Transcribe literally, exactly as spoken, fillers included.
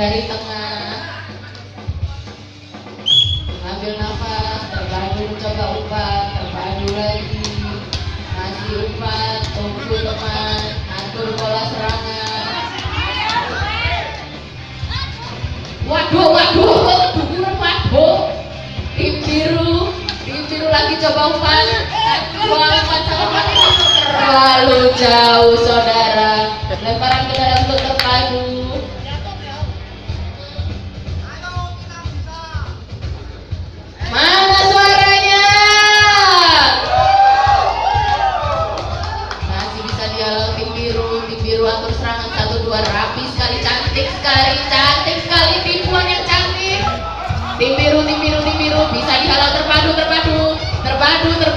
dari tengah. Ambil nafas, terpadu, coba umpan, terpadu lagi. Masih umpan, tunggu teman, atur bola serangan. Waduh, waduh, dukungan waduh. Tim biru, tim biru lagi coba umpan. Dua umpan sama terlalu jauh saudara. Lemparan ke dalam untuk terpadu. Mana suaranya? Masih bisa dihalau tim biru, tim biru atur serangan satu dua rapi sekali, cantik sekali, cantik sekali tipuan yang cantik. Tim biru, tim biru, tim biru bisa dihalau terpadu, terpadu, terpadu, terpadu.